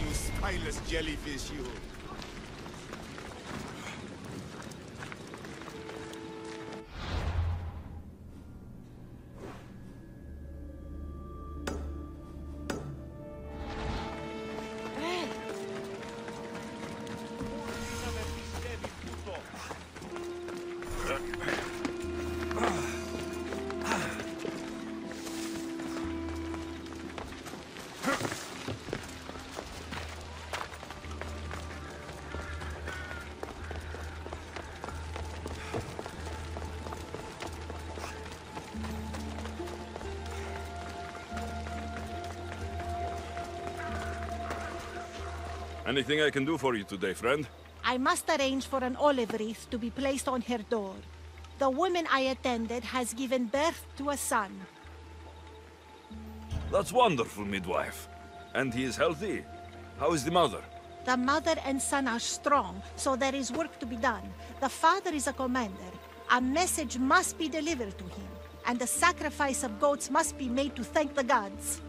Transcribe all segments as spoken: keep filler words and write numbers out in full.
spineless jellyfish, you. Anything I can do for you today, friend? I must arrange for an olive wreath to be placed on her door. The woman I attended has given birth to a son. That's wonderful, midwife. And he is healthy? How is the mother? The mother and son are strong, so there is work to be done. The father is a commander. A message must be delivered to him, and the sacrifice of goats must be made to thank the gods.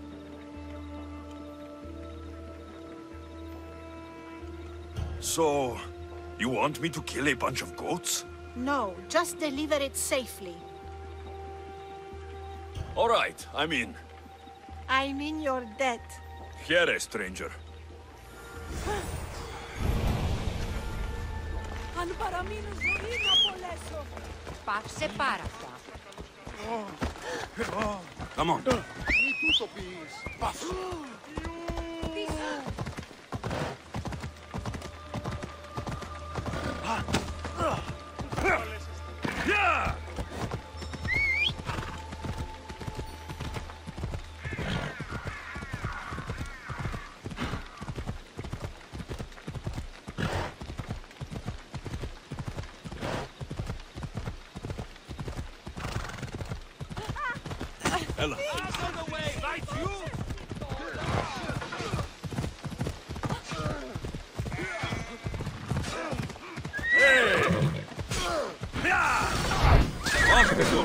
So, you want me to kill a bunch of goats? No, just deliver it safely. All right, I'm in. I mean your debt. Here, stranger. Αν παραμείνω ζωή να απολέσω. Πάψε πάρα αυτά. Come on. Μη τούτο πεις. Πας. Yeah! Ella. On the way, right you? Off the door.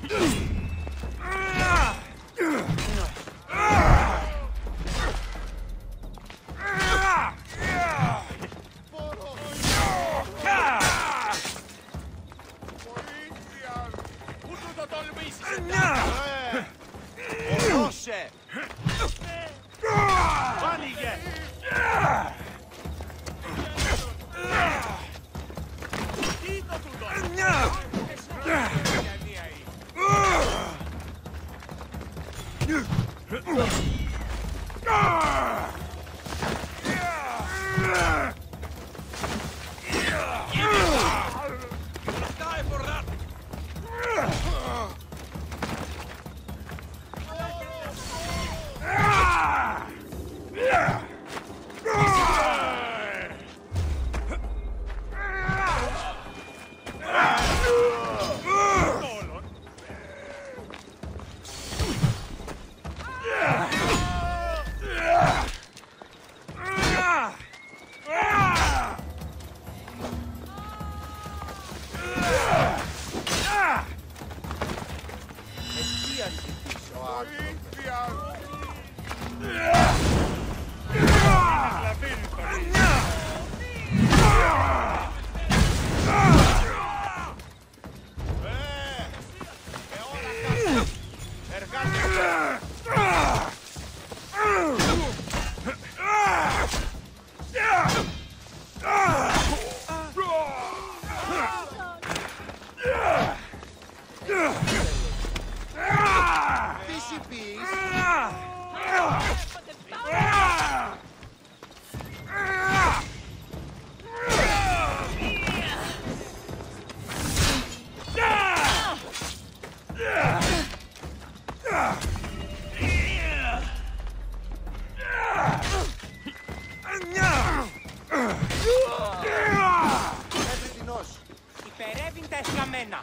Υπερεύει τα εσκαμμένα.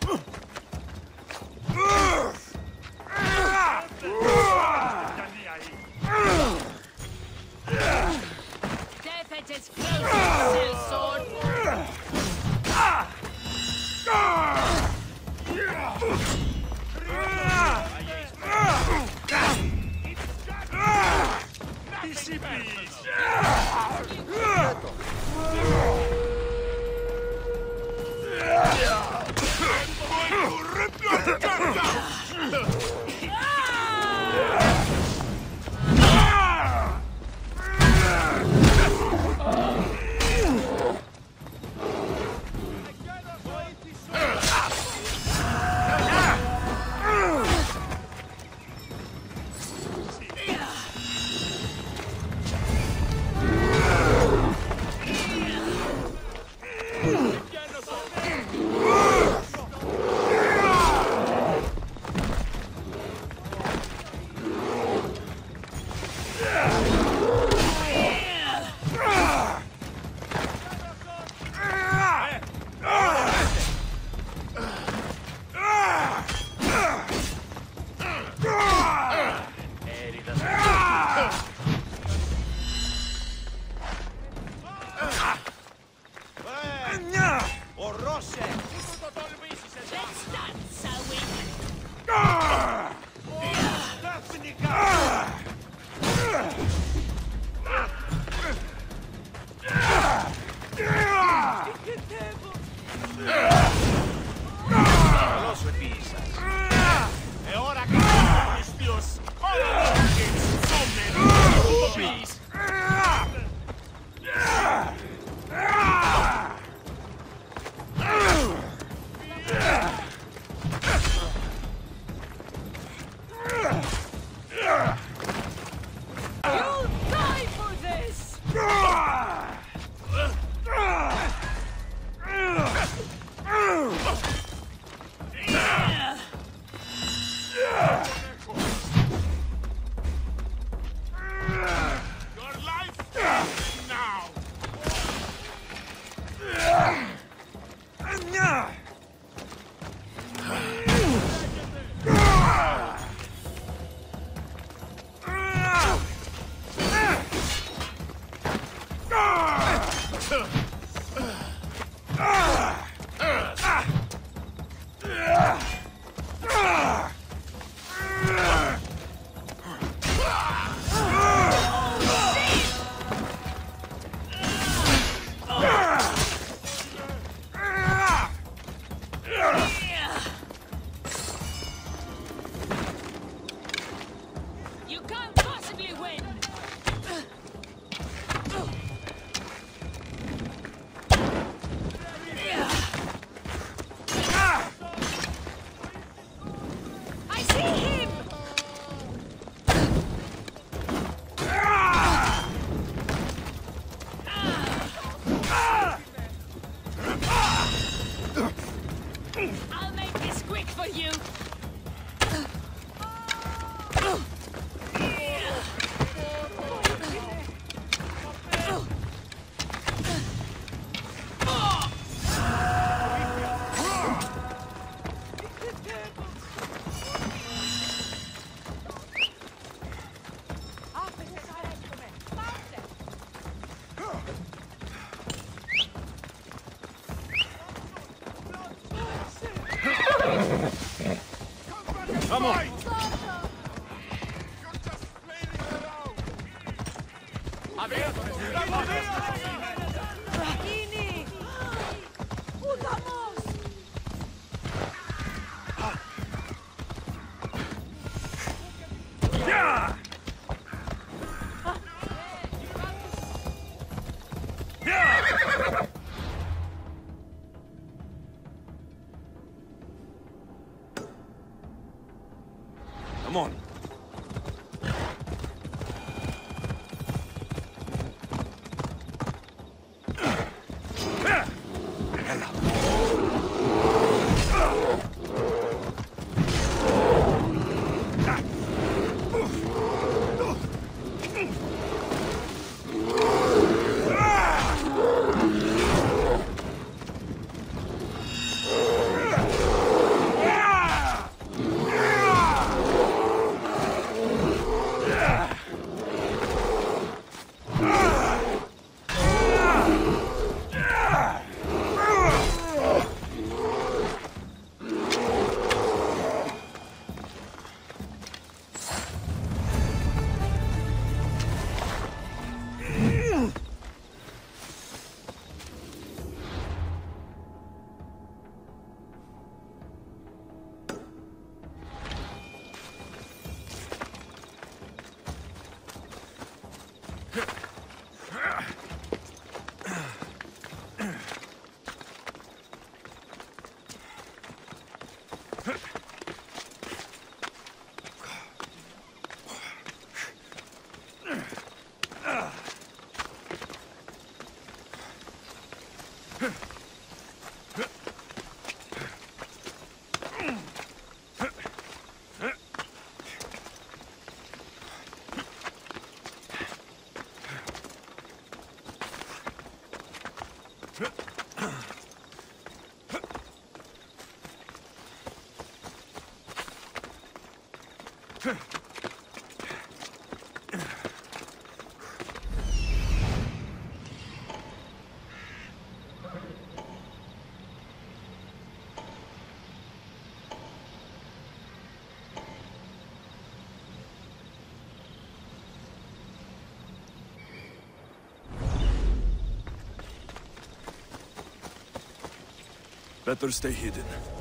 Death at its closest, sword. Come on! You're just flailing around! Ini! Udamos! Yeah! Yeah! Come on. Better stay hidden.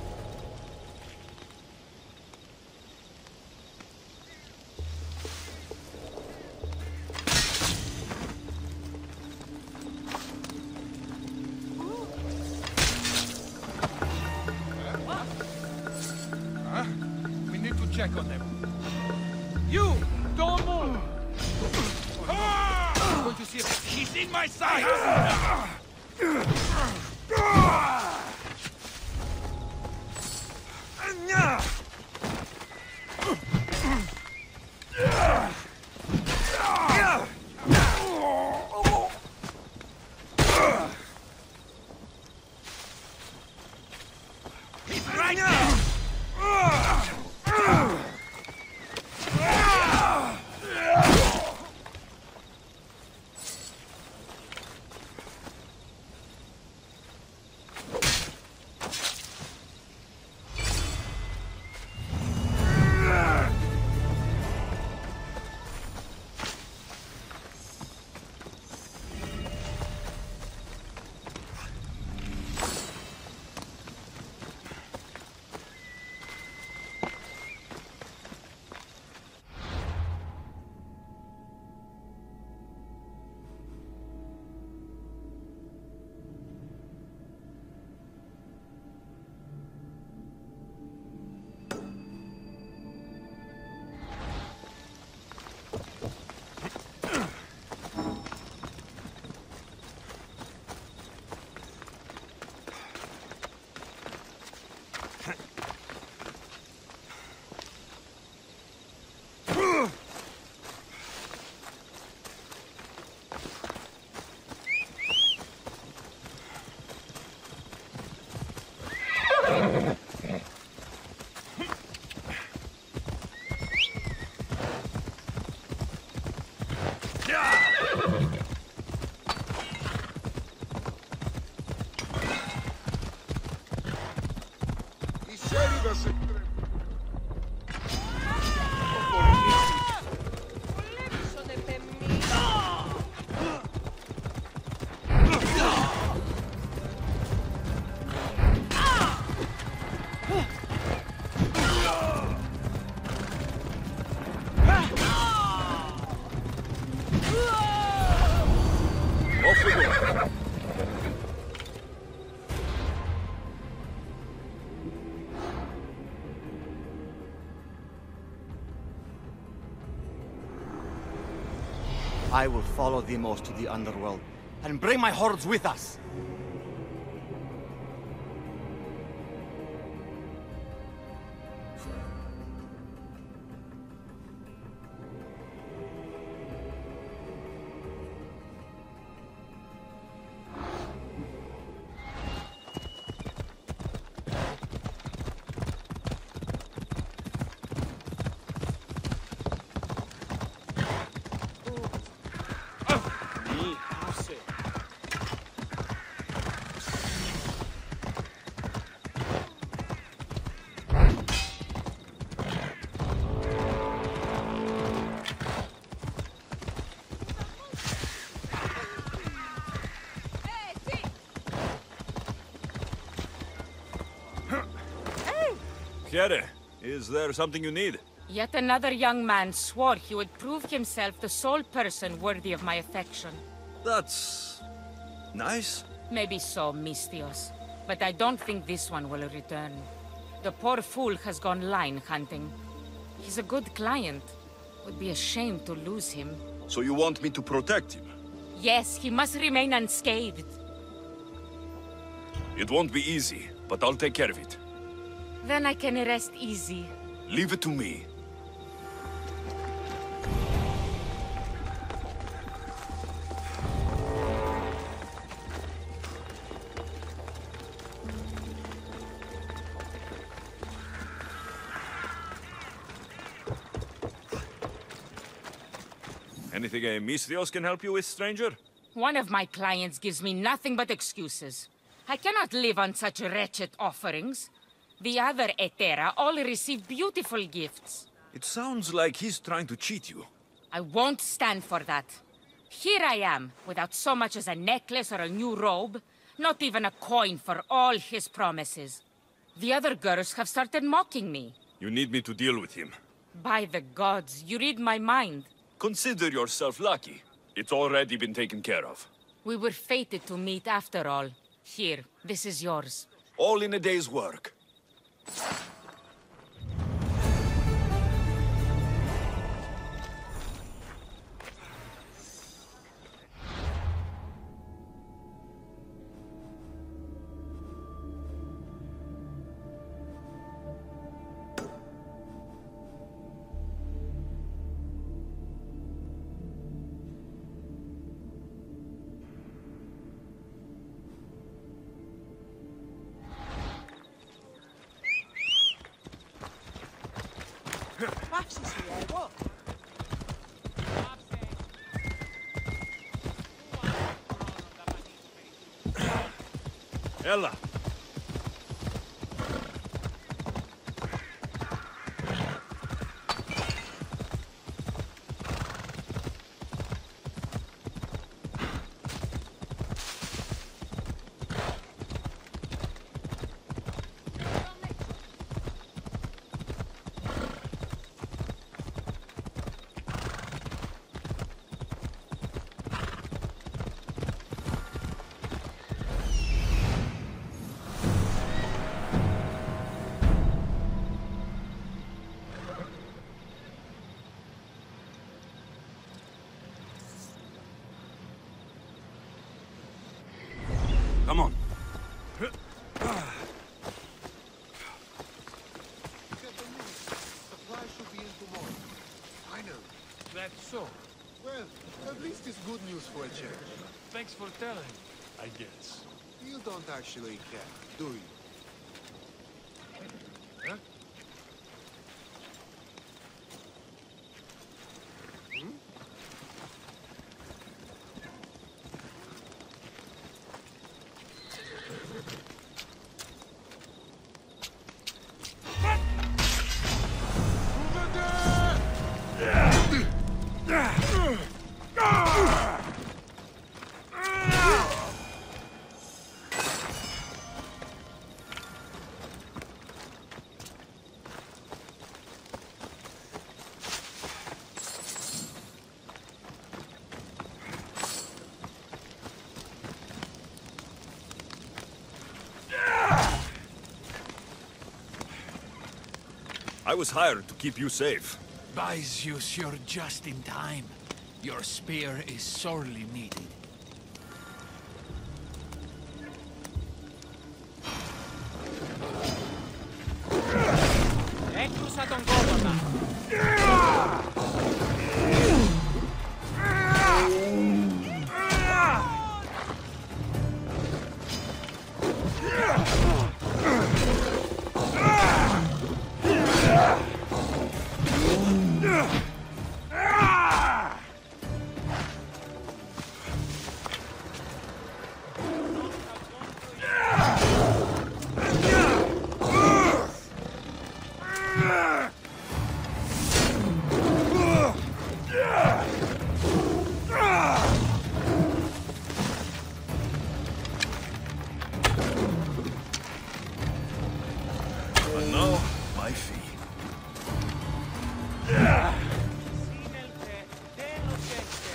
We need to check on them. You! Don't move! I'm going to see if he's in my sight! He's right there! I will follow Deimos to the underworld, and bring my hordes with us! Kere, is there something you need? Yet another young man swore he would prove himself the sole person worthy of my affection. That's... nice. Maybe so, Misthios. But I don't think this one will return. The poor fool has gone line hunting. He's a good client. Would be a shame to lose him. So you want me to protect him? Yes, he must remain unscathed. It won't be easy, but I'll take care of it. Then I can rest easy. Leave it to me. Anything a Misthios can help you with, stranger? One of my clients gives me nothing but excuses. I cannot live on such wretched offerings. The other Etera all receive beautiful gifts. It sounds like he's trying to cheat you. I won't stand for that. Here I am, without so much as a necklace or a new robe. Not even a coin for all his promises. The other girls have started mocking me. You need me to deal with him. By the gods, you read my mind. Consider yourself lucky. It's already been taken care of. We were fated to meet after all. Here, this is yours. All in a day's work. Ella! Come on. Supply should be in tomorrow. I know. That's so. Well, at least it's good news for a change. Thanks for telling, I guess. You don't actually care, do you? Huh? Hmm? I was hired to keep you safe. By Zeus, you're just in time. Your spear is sorely needed. Έκρουσα τον κόδωνα. And now, my fee. Σύνελθε, τέλος έχετε.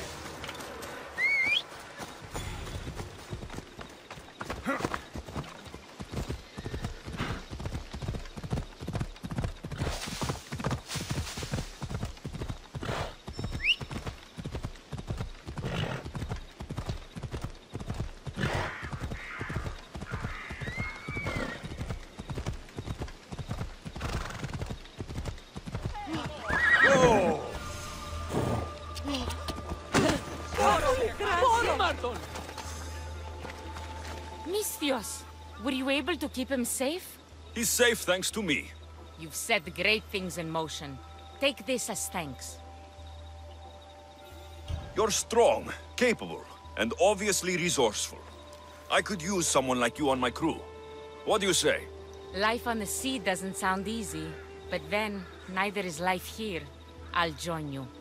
Misthios, were you able to keep him safe? He's safe thanks to me. You've set great things in motion. Take this as thanks. You're strong, capable, and obviously resourceful. I could use someone like you on my crew. What do you say? Life on the sea doesn't sound easy, but then, neither is life here. I'll join you.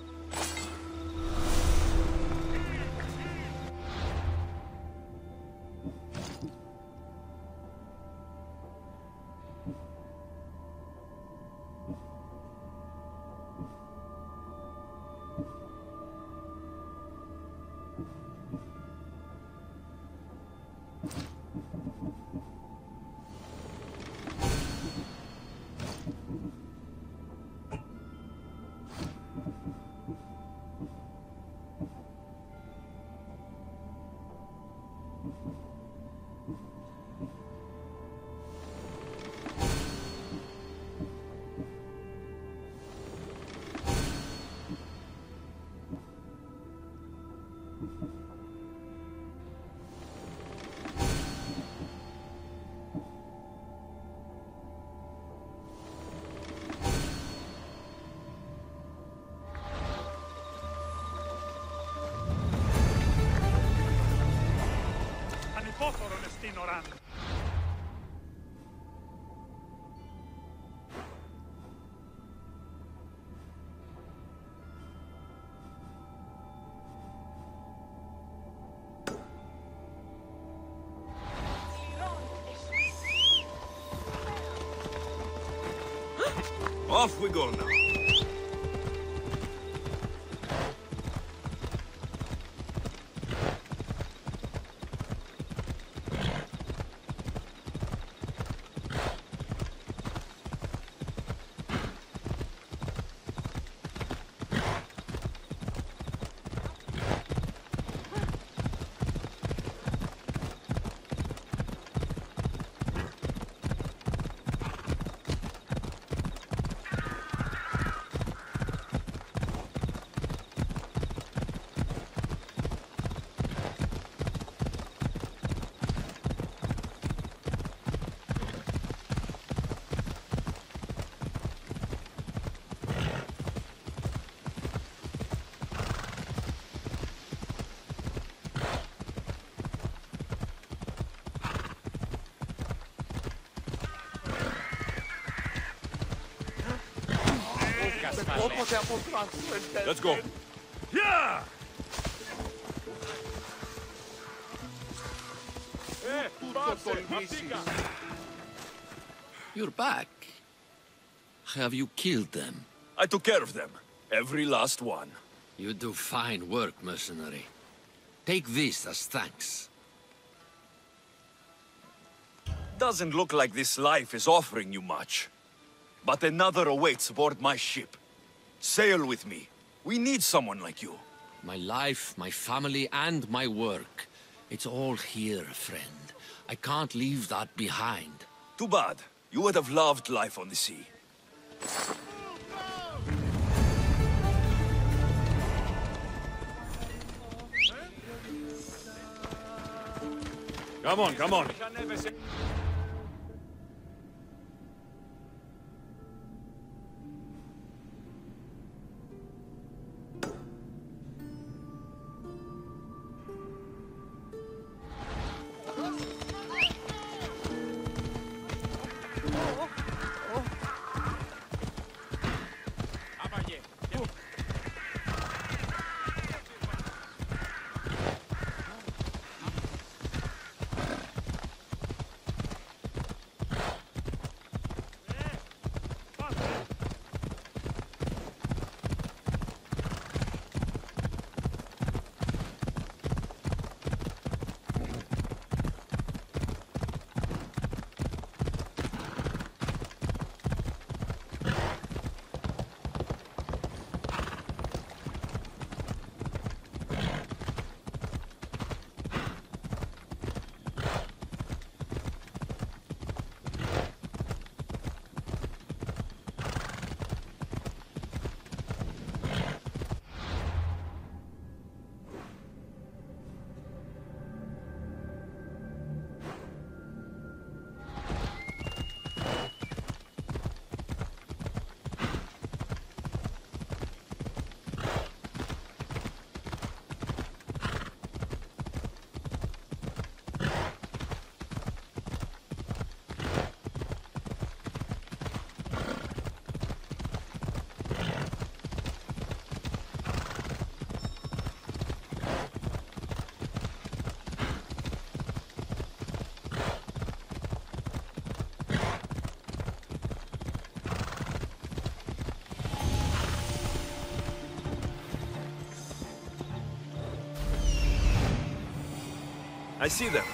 Ανυπόφορον εστίν οράν. Off we go now. Let's go. Yeah! You're back. Have you killed them? I took care of them. Every last one. You do fine work, mercenary. Take this as thanks. Doesn't look like this life is offering you much. But another awaits aboard my ship. Sail with me. We need someone like you. my life, my family, and my work. It's all here, friend. I can't leave that behind. Too bad. You would have loved life on the sea. Come on, come on. I see them.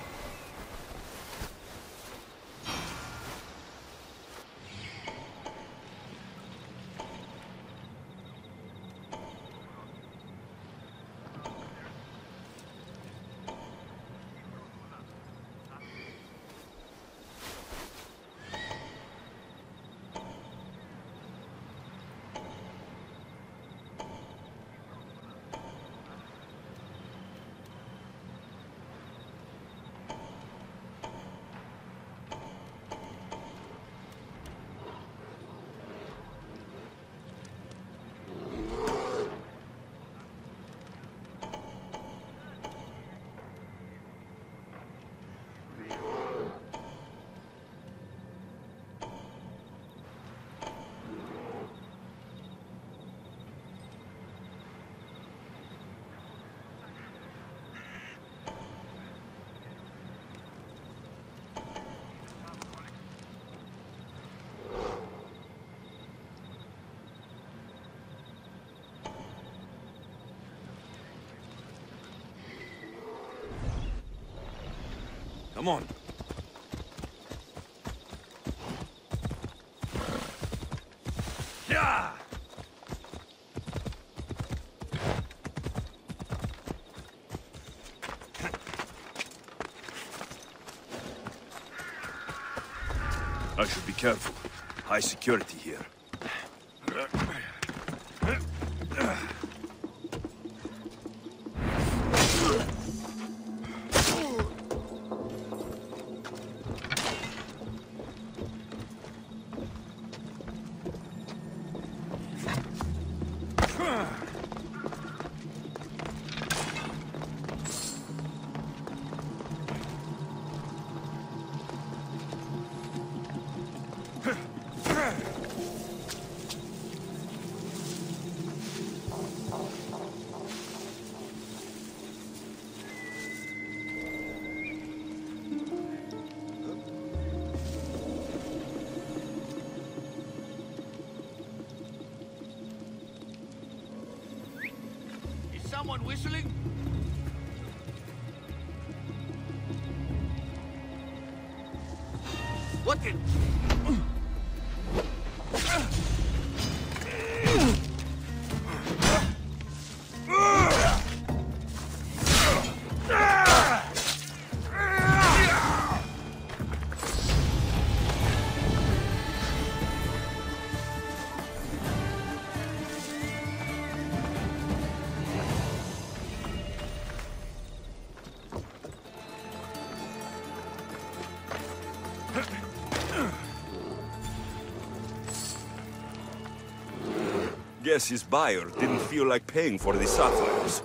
Come on. Yeah! I should be careful. High security here. Someone whistling? What the... Ah! Guess his buyer didn't feel like paying for the sapphires.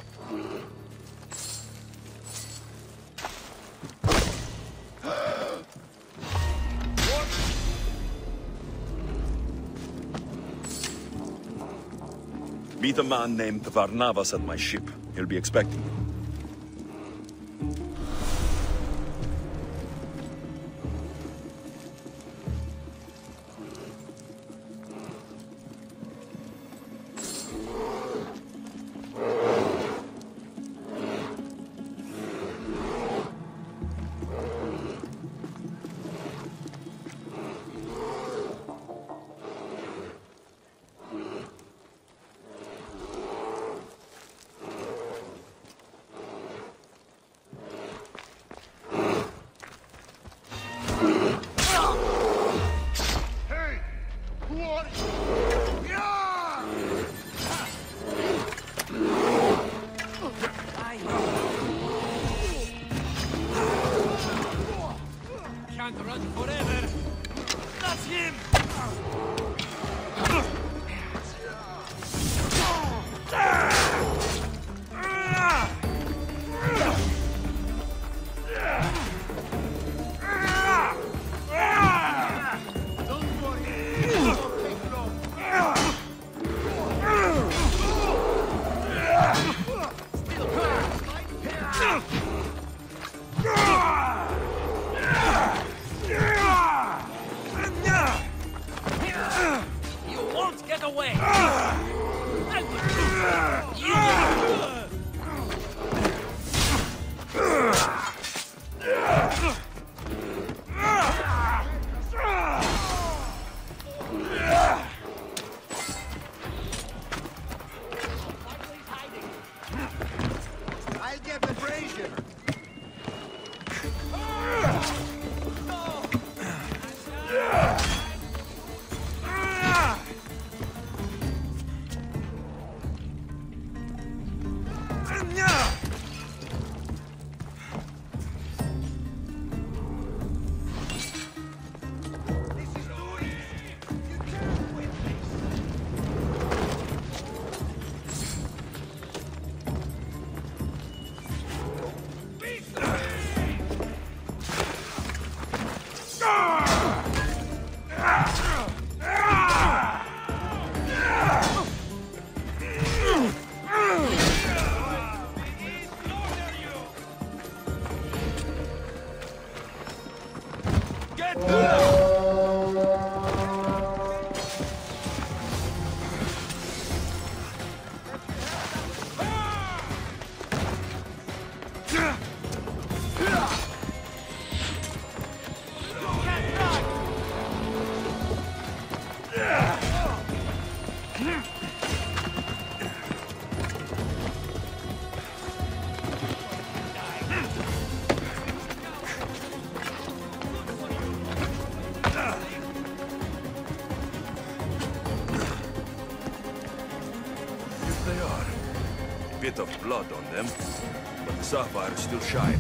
Meet a man named Varnavas at my ship. He'll be expecting you. Can't run forever. That's him! Don't worry. It won't take long. You won't get away! I will do you! I'll get the brazier. They are. A bit of blood on them, but the sapphires still shine.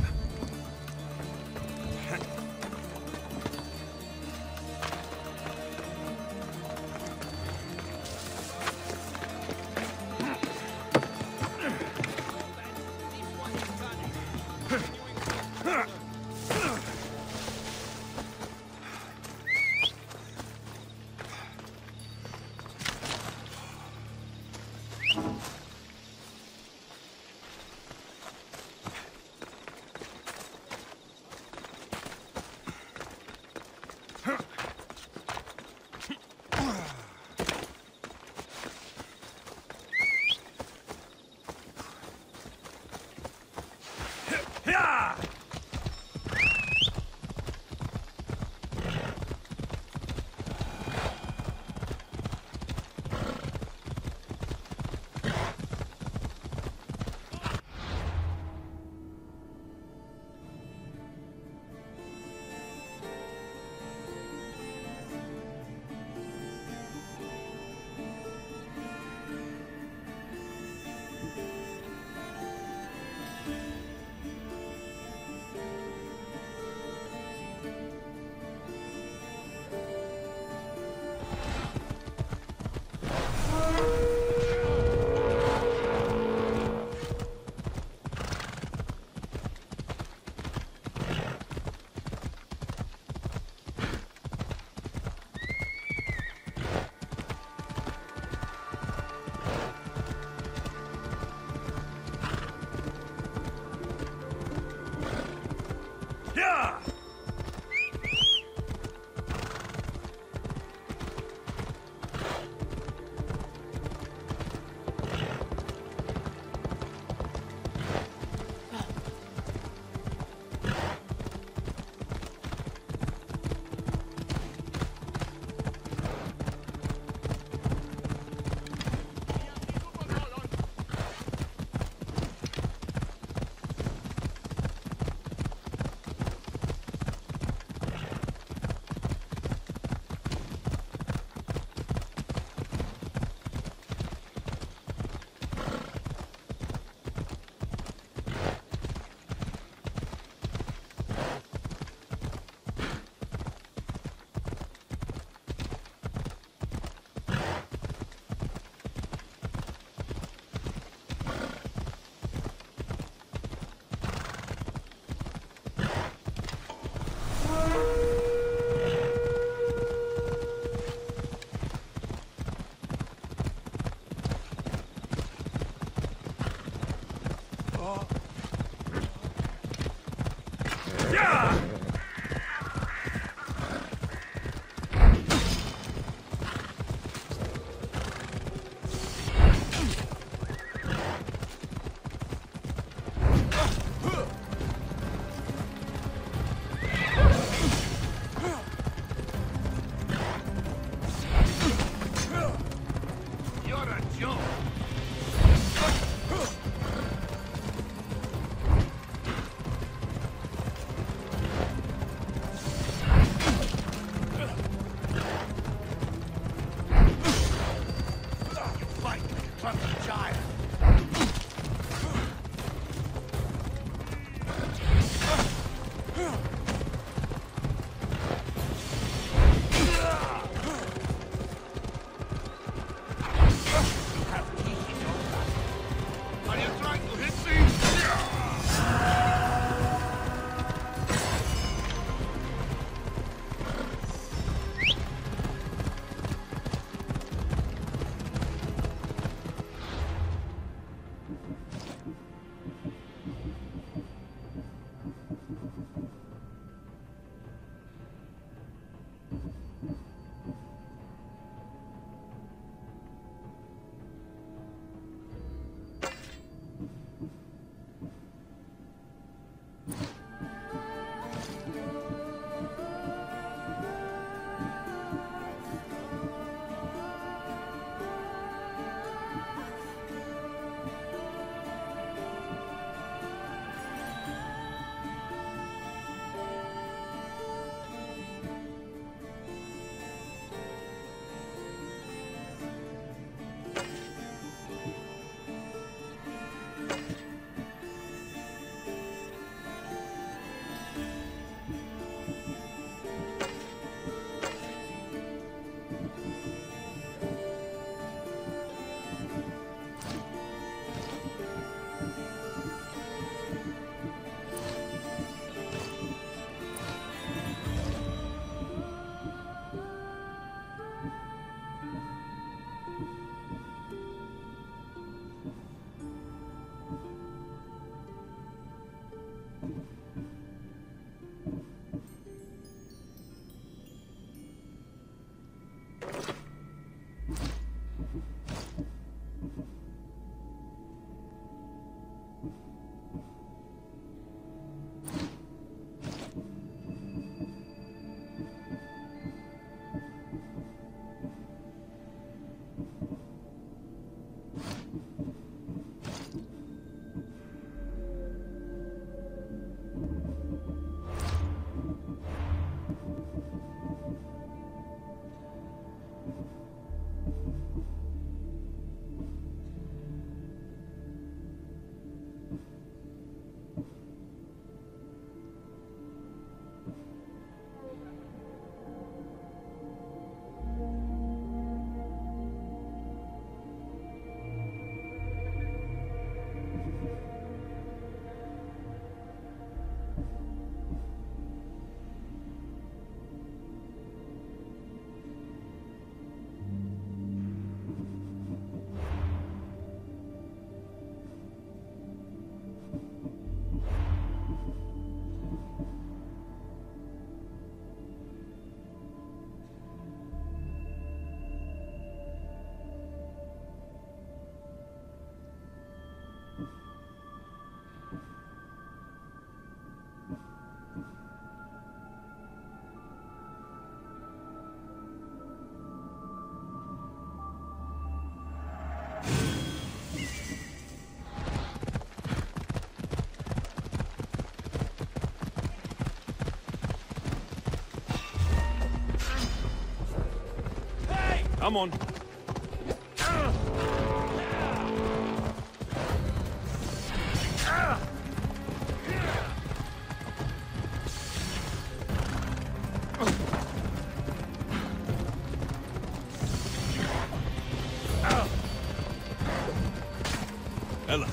go. Come on. Ella.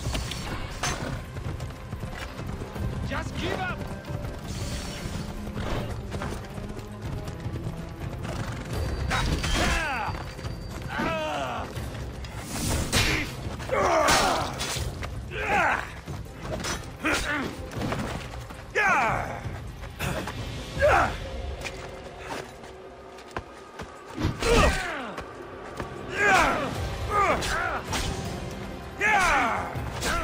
Just give up! Yeah!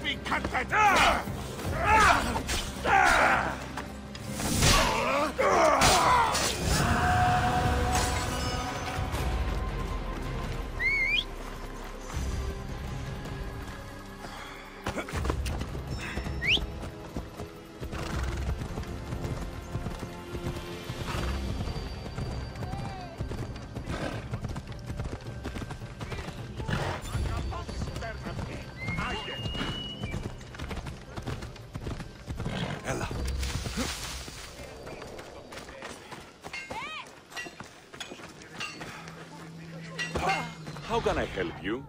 me cut that! Ah! Ah! Ah! Ella. How can I help you?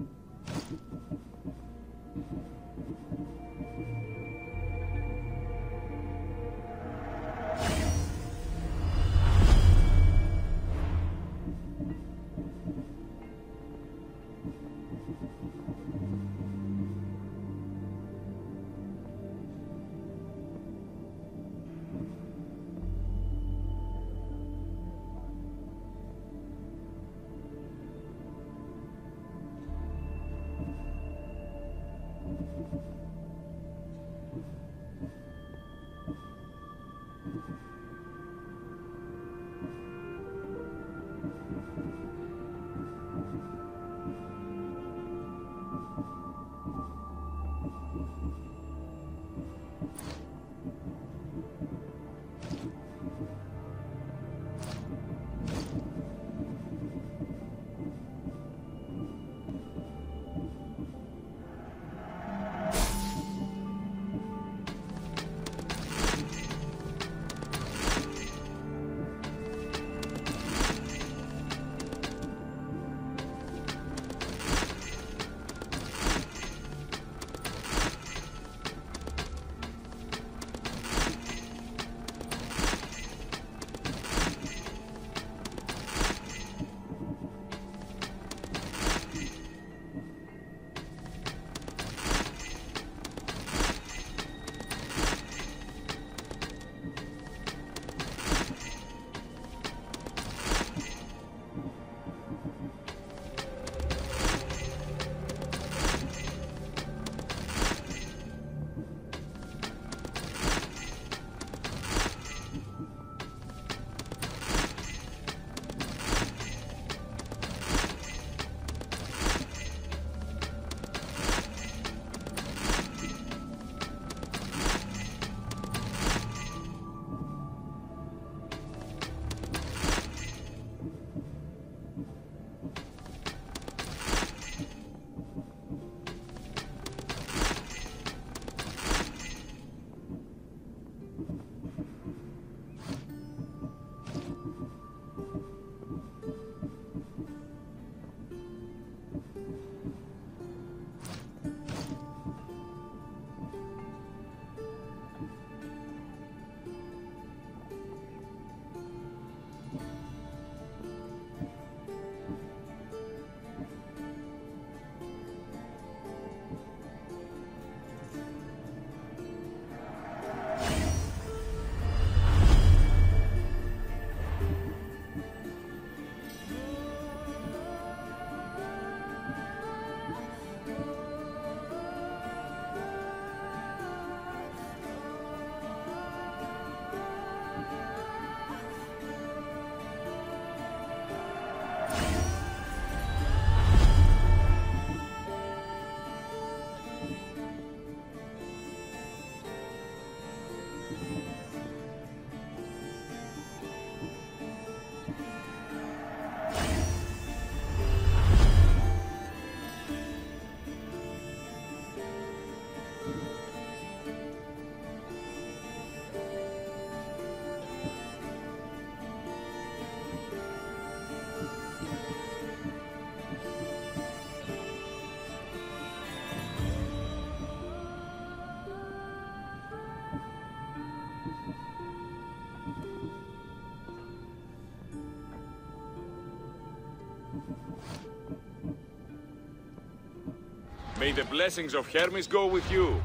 May the blessings of Hermes go with you.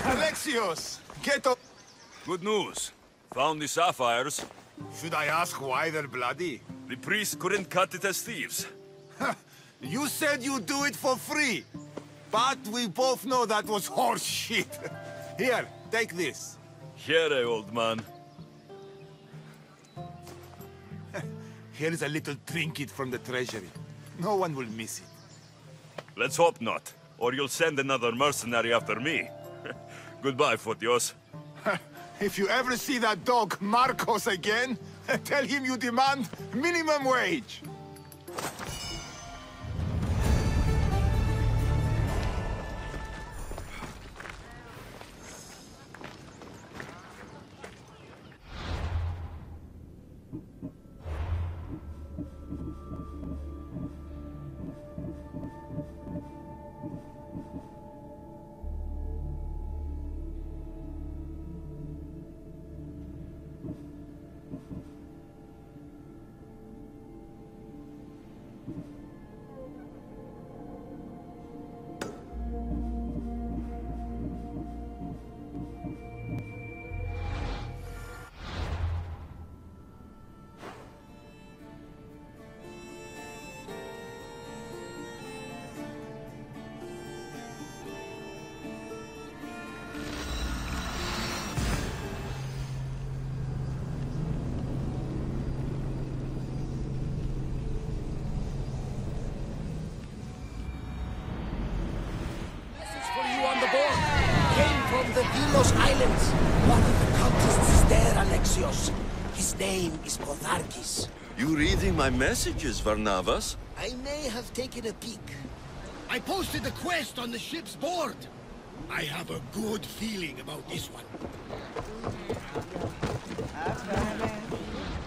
Alexios! Get up! Good news. Found the sapphires. Should I ask why they're bloody? The priest couldn't cut it as thieves. You said you'd do it for free. But we both know that was horse shit. Here, take this. Here, old man. Here's a little trinket from the treasury. No one will miss it. Let's hope not, or you'll send another mercenary after me. Goodbye, Photios. If you ever see that dog Marcos again, tell him you demand minimum wage. From the Vilos Islands. One of the cultists is there, Alexios. His name is Potharkis. You reading my messages, Varnavas? I may have taken a peek. I posted the quest on the ship's board. I have a good feeling about this one.